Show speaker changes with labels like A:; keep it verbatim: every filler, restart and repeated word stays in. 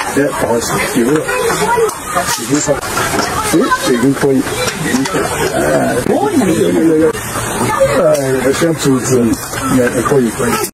A: 这不好意思，丢了，已经上，哎，这个可以，哎，有有有有，哎，像竹子，也可以可以。